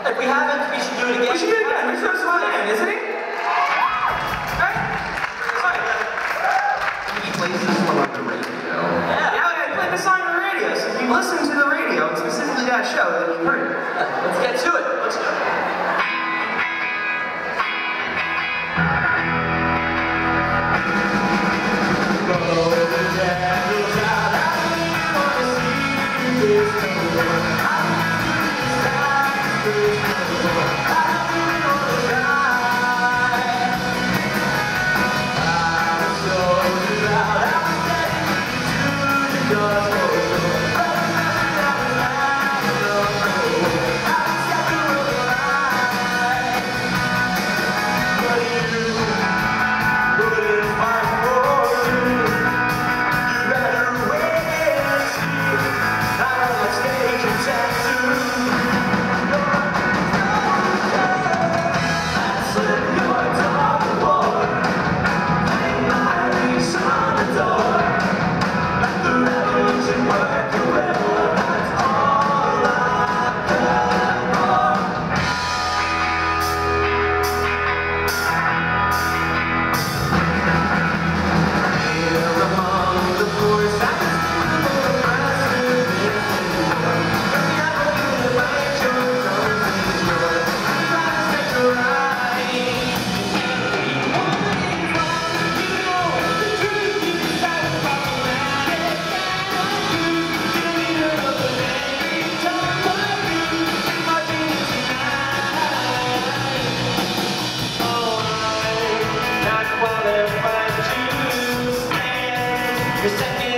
If we haven't, we should do it again. We should do it again. Mr. Swan, isn't he? Right? He plays this one on the radio. Yeah, I played the song on the radio, so if you listen to the radio, and specifically that show, then you've heard it. Let's get to it. Let's go. You're second.